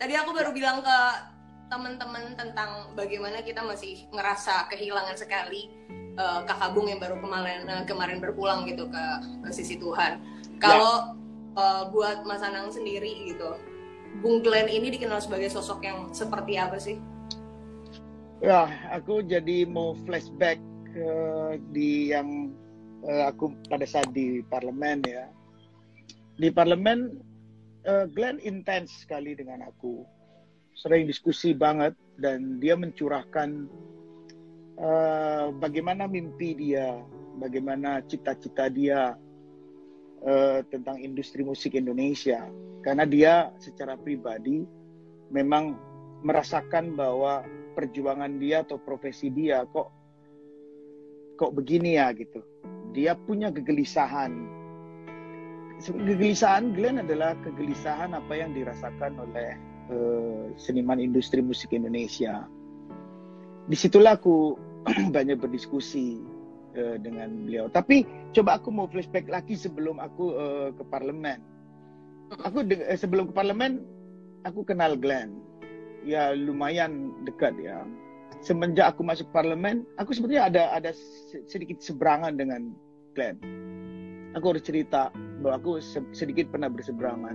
Tadi aku baru bilang ke teman-teman tentang bagaimana kita masih ngerasa kehilangan sekali kakak Bung yang baru kemarin berpulang gitu ke sisi Tuhan. Kalau buat Mas Anang sendiri gitu, Bung Glenn ini dikenal sebagai sosok yang seperti apa sih? Ya, aku jadi mau flashback di yang aku pada saat di parlemen ya. Di parlemen Glenn intens sekali dengan aku, sering diskusi banget, dan dia mencurahkan bagaimana mimpi dia, bagaimana cita-cita dia tentang industri musik Indonesia. Karena dia secara pribadi memang merasakan bahwa perjuangan dia atau profesi dia kok begini ya gitu. Dia punya kegelisahan. Kegelisahan Glenn adalah kegelisahan apa yang dirasakan oleh seniman industri musik Indonesia. Disitulah aku banyak berdiskusi dengan beliau. Tapi coba aku mau flashback lagi sebelum aku ke parlemen. Sebelum ke parlemen aku kenal Glenn. Ya lumayan dekat ya. Semenjak aku masuk parlemen, aku sebenarnya ada sedikit seberangan dengan Glenn. Aku harus cerita bahwa aku sedikit pernah berseberangan.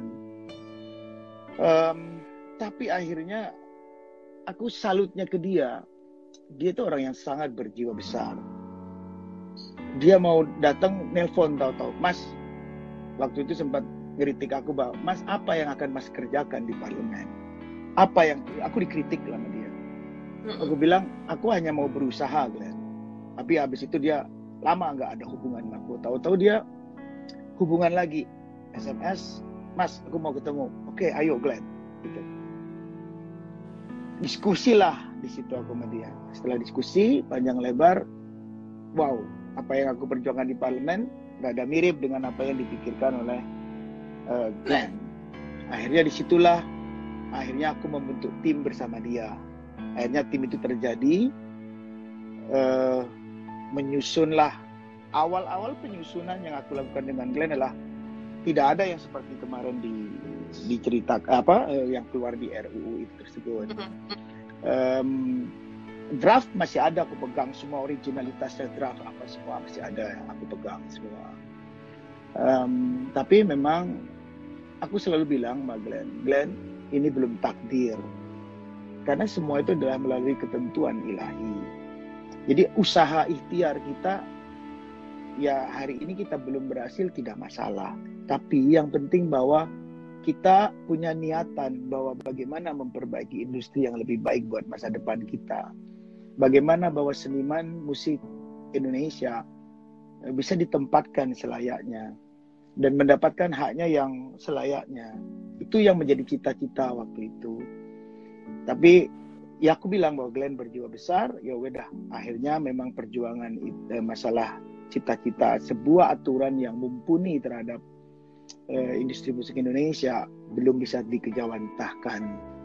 Tapi akhirnya aku salutnya ke dia. Dia itu orang yang sangat berjiwa besar. Dia mau datang nelpon tahu-tahu, Mas, waktu itu sempat ngeritik aku bahwa, Mas, apa yang akan Mas kerjakan di parlemen? Apa yang aku dikritik sama dia. Aku bilang, aku hanya mau berusaha, Glenn. Tapi habis itu dia lama nggak ada hubungan sama aku. Tahu-tahu dia hubungan lagi, SMS, Mas, aku mau ketemu. Oke, ayo Glenn. Gitu. Diskusilah di situ aku sama dia. Setelah diskusi panjang lebar, wow, apa yang aku perjuangkan di parlemen rada mirip dengan apa yang dipikirkan oleh Glenn. Akhirnya disitulah akhirnya aku membentuk tim bersama dia. Akhirnya tim itu terjadi, menyusunlah. Awal-awal penyusunan yang aku lakukan dengan Glenn adalah tidak ada yang seperti kemarin diceritakan yang keluar di RUU itu tersebut. Draft masih ada, aku pegang semua originalitasnya, draft apa semua masih ada, aku pegang semua. Tapi memang aku selalu bilang sama Glenn, ini belum takdir, karena semua itu adalah melalui ketentuan ilahi. Jadi usaha ikhtiar kita, ya hari ini kita belum berhasil tidak masalah, tapi yang penting bahwa kita punya niatan bahwa bagaimana memperbaiki industri yang lebih baik buat masa depan kita. Bagaimana bahwa seniman musik Indonesia bisa ditempatkan selayaknya dan mendapatkan haknya yang selayaknya. Itu yang menjadi cita-cita waktu itu. Tapi ya aku bilang bahwa Glenn berjiwa besar, ya udah, akhirnya memang perjuangan masalah cita-cita sebuah aturan yang mumpuni terhadap industri musik Indonesia belum bisa dikejawantahkan.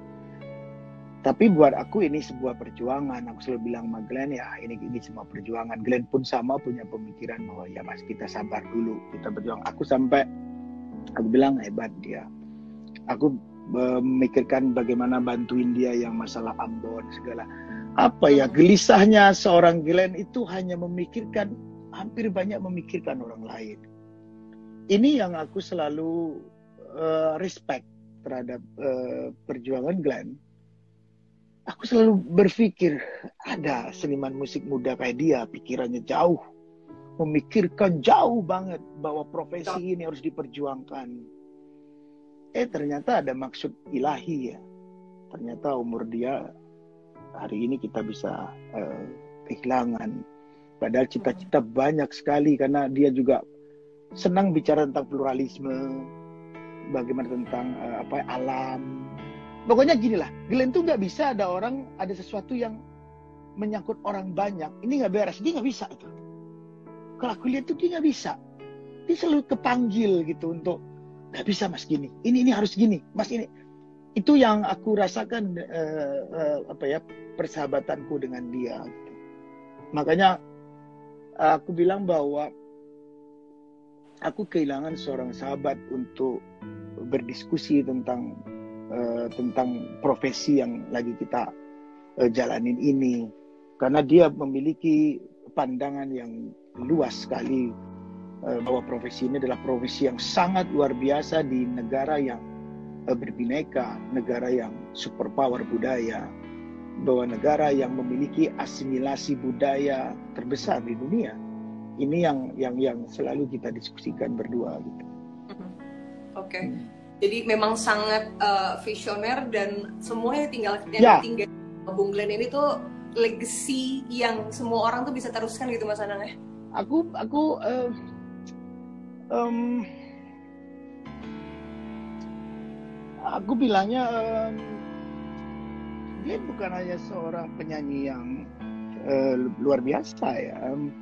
Tapi buat aku ini sebuah perjuangan. Aku selalu bilang sama Glenn, ya ini semua perjuangan. Glenn pun sama punya pemikiran bahwa ya Mas, kita sabar dulu, kita berjuang. Aku bilang hebat dia. Aku memikirkan bagaimana bantuin dia yang masalah Ambon segala. Apa ya, gelisahnya seorang Glenn itu hanya memikirkan, hampir banyak memikirkan orang lain. Ini yang aku selalu respect terhadap perjuangan Glenn. Aku selalu berpikir, ada seniman musik muda kayak dia, pikirannya jauh, memikirkan jauh banget bahwa profesi ini harus diperjuangkan. Ternyata ada maksud ilahi ya. Ternyata umur dia hari ini kita bisa kehilangan. Padahal cita-cita banyak sekali, karena dia juga senang bicara tentang pluralisme, bagaimana tentang alam. Pokoknya gini lah, Glenn tuh nggak bisa ada sesuatu yang menyangkut orang banyak, ini nggak beres, dia nggak bisa itu. Kalau aku lihat tuh dia nggak bisa, dia selalu kepanggil gitu untuk, nggak bisa Mas gini, ini harus gini, Mas ini. Itu yang aku rasakan persahabatanku dengan dia. Gitu. Makanya aku bilang bahwa aku kehilangan seorang sahabat untuk berdiskusi tentang tentang profesi yang lagi kita jalanin ini, karena dia memiliki pandangan yang luas sekali bahwa profesi ini adalah profesi yang sangat luar biasa di negara yang berbineka, negara yang superpower budaya, bahwa negara yang memiliki asimilasi budaya terbesar di dunia. Ini yang selalu kita diskusikan berdua gitu. Oke. Jadi memang sangat visioner, dan semuanya tinggal Bung Glenn ini tuh legacy yang semua orang tuh bisa teruskan gitu, Mas Anang ya. Aku bilangnya dia bukan hanya seorang penyanyi yang luar biasa ya.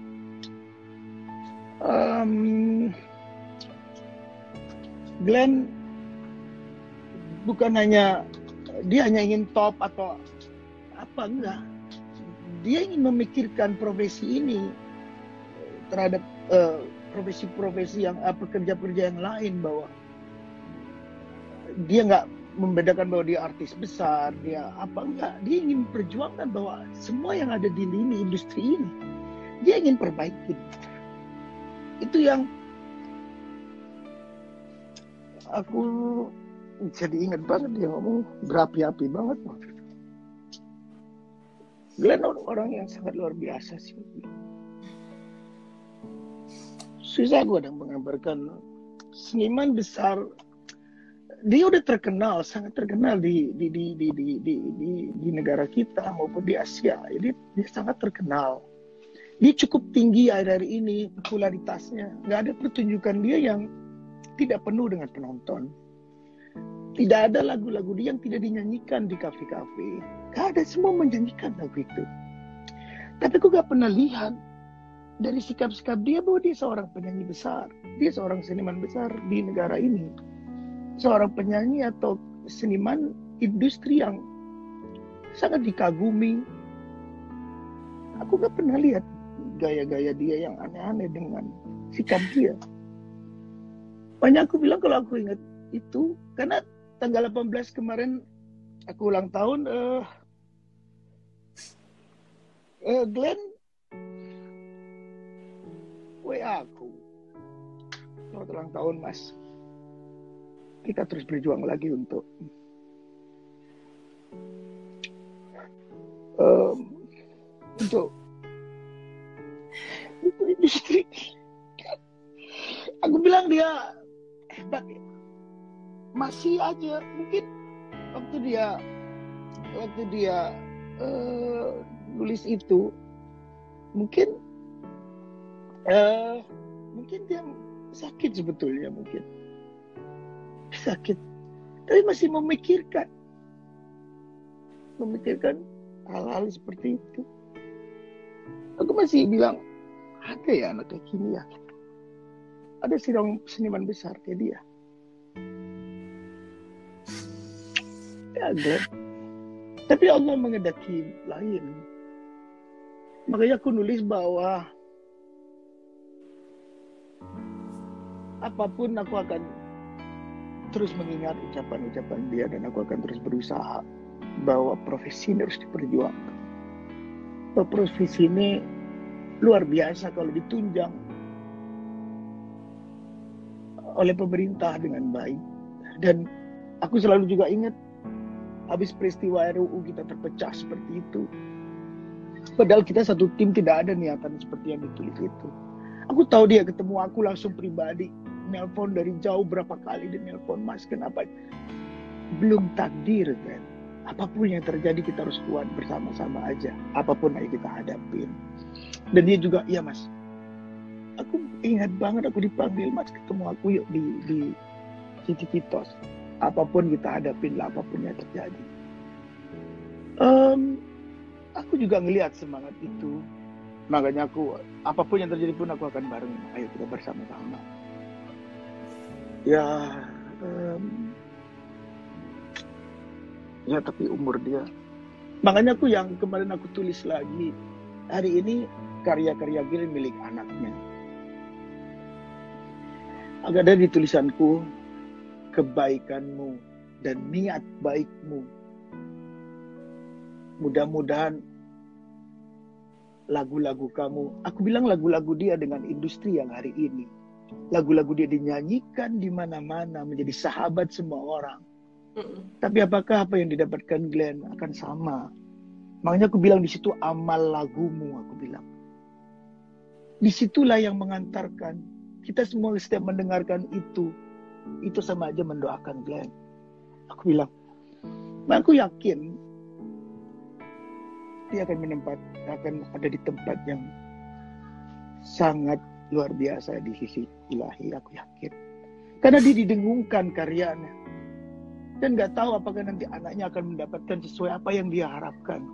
Glenn bukan hanya dia hanya ingin top atau apa, enggak. Dia ingin memikirkan profesi ini terhadap profesi-profesi yang pekerja-pekerja yang lain, bahwa dia nggak membedakan bahwa dia artis besar, dia apa, enggak. Dia ingin perjuangkan bahwa semua yang ada di lini industri ini dia ingin perbaiki. Itu yang aku jadi ingat banget, dia ngomong berapi-api banget. Glenn orang yang sangat luar biasa sih. Susah gue menggambarkan seniman besar. Dia udah terkenal, sangat terkenal di negara kita maupun di Asia. Jadi dia sangat terkenal. Dia cukup tinggi akhir-akhir ini popularitasnya. Nggak ada pertunjukan dia yang tidak penuh dengan penonton. Tidak ada lagu-lagu dia yang tidak dinyanyikan di kafe-kafe. Gak ada, semua menyanyikan lagu itu. Tapi aku gak pernah lihat dari sikap-sikap dia bahwa dia seorang penyanyi besar. Dia seorang seniman besar di negara ini. Seorang penyanyi atau seniman industri yang sangat dikagumi. Aku gak pernah lihat gaya-gaya dia yang aneh-aneh dengan sikap dia. Banyak aku bilang kalau aku ingat itu, karena tanggal 18 kemarin aku ulang tahun, Glenn WA aku, selamat ulang tahun Mas, kita terus berjuang lagi untuk industri. Aku bilang dia hebat ya. Masih aja mungkin waktu dia nulis itu mungkin dia sakit sebetulnya, mungkin sakit, tapi masih memikirkan hal-hal seperti itu. Aku masih bilang ada ya anak kayak gini ya, ada seniman besar kayak dia. Ya, tapi Allah mengendaki lain. Makanya aku nulis bahwa apapun aku akan terus mengingat ucapan-ucapan dia, dan aku akan terus berusaha bahwa profesi ini harus diperjuangkan. Bahwa profesi ini luar biasa kalau ditunjang oleh pemerintah dengan baik. Dan aku selalu juga ingat habis peristiwa RUU kita terpecah seperti itu. Padahal kita satu tim tidak ada niatan seperti yang ditulis itu. Aku tahu dia ketemu aku langsung pribadi, nelpon dari jauh berapa kali, dan nelpon Mas kenapa? Belum takdir kan. Apapun yang terjadi kita harus kuat bersama-sama aja. Apapun yang kita hadapin. Dan dia juga, iya Mas. Aku ingat banget aku dipanggil, Mas ketemu aku yuk di Citos. Apapun kita hadapin lah, apapun yang terjadi. Aku juga ngelihat semangat itu. Makanya aku, apapun yang terjadi pun aku akan bareng. Ayo kita bersama-sama. Ya tapi umur dia. Makanya aku yang kemarin aku tulis lagi, hari ini karya-karya Glenn milik anaknya. Agak ada di tulisanku, kebaikanmu dan niat baikmu. Mudah-mudahan lagu-lagu kamu, aku bilang lagu-lagu dia dengan industri yang hari ini, lagu-lagu dia dinyanyikan di mana-mana, menjadi sahabat semua orang. Tapi apakah apa yang didapatkan Glenn akan sama? Makanya aku bilang di situ amal lagumu, aku bilang. Disitulah yang mengantarkan. Kita semua setiap mendengarkan itu sama aja mendoakan Glenn. Aku bilang, aku yakin dia akan ada di tempat yang sangat luar biasa di sisi ilahi, aku yakin. Karena dia didengungkan karyanya. Dan gak tahu apakah nanti anaknya akan mendapatkan sesuai apa yang dia harapkan.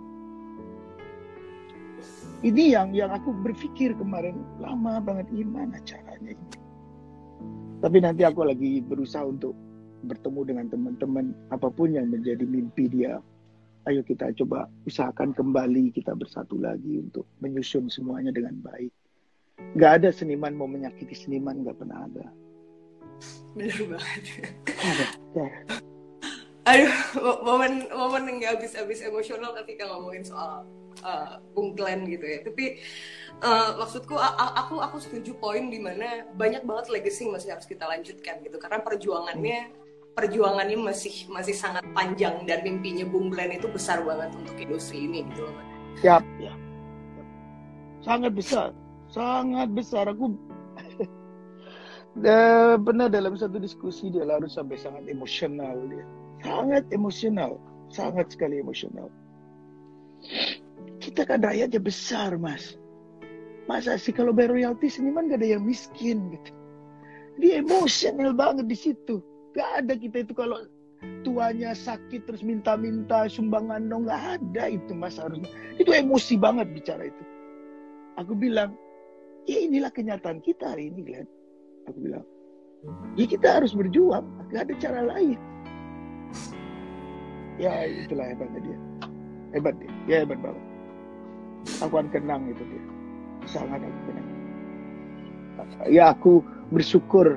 Ini yang aku berpikir kemarin, lama banget gimana caranya ini. Tapi nanti aku lagi berusaha untuk bertemu dengan teman-teman, apapun yang menjadi mimpi dia. Ayo kita coba usahakan kembali kita bersatu lagi untuk menyusun semuanya dengan baik. Gak ada seniman mau menyakiti seniman, gak pernah ada. Bener banget. Ya. Aduh, momen yang gak habis-habis emosional ketika ngomongin soal Bung Glenn gitu ya. Tapi maksudku aku setuju poin dimana banyak banget legacy yang masih harus kita lanjutkan gitu, karena perjuangannya masih sangat panjang dan mimpinya Bung Glenn itu besar banget untuk industri ini gitu loh. Ya. Sangat besar. Aku pernah dalam satu diskusi dia larut sampai sangat emosional dia. Sangat sekali emosional. Kita kan rakyatnya besar, Mas. Masa sih kalau bayar royalti seniman gak ada yang miskin gitu. Dia emosional banget di situ. Gak ada kita itu kalau tuanya sakit terus minta-minta sumbangan dong, gak ada itu, Mas, harusnya. Itu emosi banget bicara itu. Aku bilang, ya inilah kenyataan kita hari ini, Glenn. Aku bilang, ya kita harus berjuang, gak ada cara lain. Ya itulah hebatnya dia. Hebat dia, ya hebat banget. Aku akan kenang itu dia. Sangat aku kenang. Ya aku bersyukur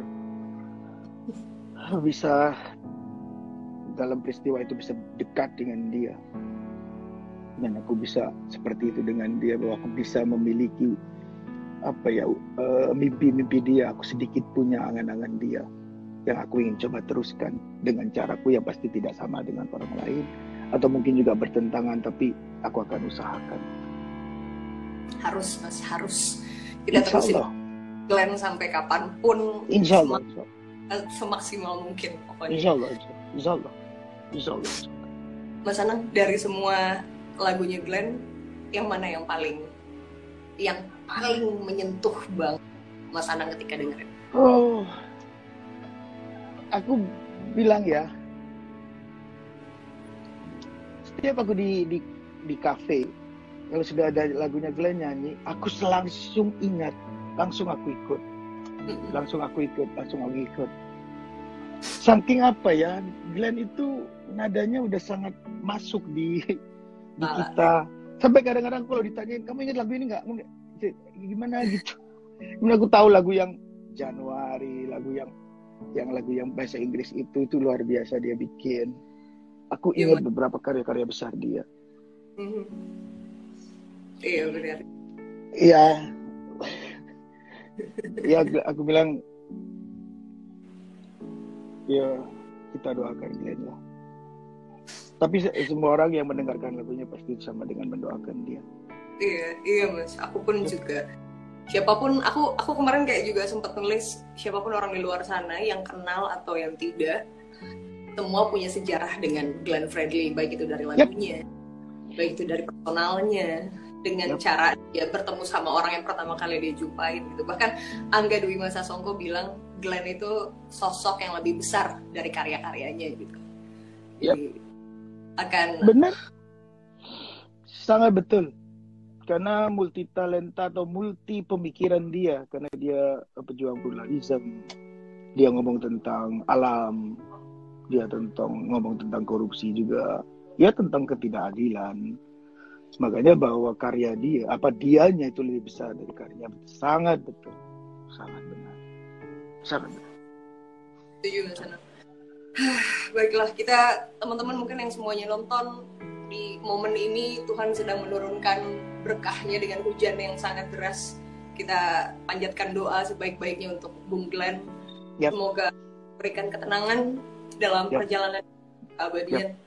bisa dalam peristiwa itu bisa dekat dengan dia. Dan aku bisa seperti itu dengan dia, bahwa aku bisa memiliki mimpi-mimpi dia. Aku sedikit punya angan-angan dia yang aku ingin coba teruskan dengan caraku yang pasti tidak sama dengan orang lain, atau mungkin juga bertentangan, tapi aku akan usahakan. Harus, Mas, harus. Kita terusin Glenn sampai kapanpun. Insya Allah. Semaksimal mungkin pokoknya. Insya Allah. Mas Anang, dari semua lagunya Glenn, yang mana yang paling menyentuh banget Mas Anang ketika dengerin? Oh, aku bilang ya, setiap aku di kafe, kalau sudah ada lagunya Glenn nyanyi, aku langsung ingat, langsung aku ikut. Saking apa ya, Glenn itu nadanya udah sangat masuk di kita. Sampai kadang-kadang kalau ditanyain, kamu ingat lagu ini nggak? Gimana gitu. Kemudian aku tahu lagu yang Januari, lagu yang bahasa Inggris itu luar biasa dia bikin. Aku ingat beberapa karya-karya besar dia. Iya benar. Iya. Ya aku bilang, ya kita doakan Glenn lah. Tapi semua orang yang mendengarkan lagunya pasti sama dengan mendoakan dia. Iya Mas, aku pun juga. Siapapun, aku kemarin kayak juga sempat nulis, siapapun orang di luar sana yang kenal atau yang tidak, semua punya sejarah dengan Glenn Fredly, baik itu dari lagunya, baik itu dari personalnya, dengan cara dia bertemu sama orang yang pertama kali dia jumpain gitu. Bahkan Angga Dwi Masa Songko bilang Glenn itu sosok yang lebih besar dari karya-karyanya gitu. Jadi akan benar, sangat betul. Karena multi talenta atau multi pemikiran dia, karena dia pejuang pluralisme, dia ngomong tentang alam, dia ngomong tentang korupsi juga, ya tentang ketidakadilan. Makanya bahwa karya dianya itu lebih besar dari karyanya, sangat betul, sangat benar. Setuju Mas Anang. Baiklah, kita teman-teman mungkin yang semuanya nonton di momen ini, Tuhan sedang menurunkan berkahnya dengan hujan yang sangat deras. Kita panjatkan doa sebaik-baiknya untuk Bung Glenn. Yep. Semoga berikan ketenangan dalam perjalanan abadian.